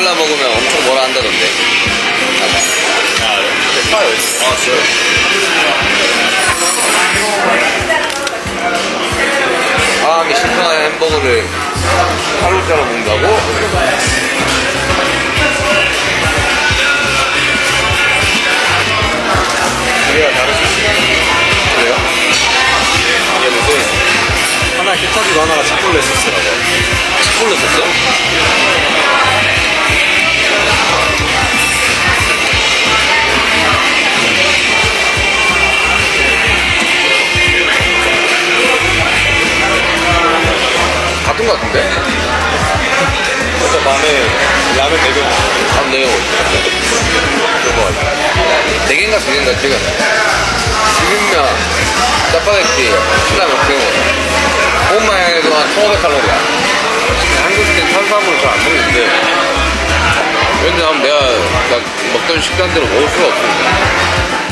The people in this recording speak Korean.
모짜렐라 먹으면 엄청 뭐라 한다던데. 파요. 아, 진짜요? 사람이 신선한 햄버거를 칼로리로 먹는다고? 우리가 다르지. 그래요? 이게 무슨 하나 히터지고 하나가 치폴레 소스라고. 치폴레 소스? 같은 거 같은데? 진짜 밤에 라면 4개 한 4개 그거 같아. 4개인가 2개인가 기억이 안 나. 비빔면, 짜파게티, 신라면 그런 거. 그것만 해도 한 1500칼로리야. 한국인 탄수화물을 잘 안 먹는데 왠지 내가 먹던 식단대로 먹을 수가 없으니까.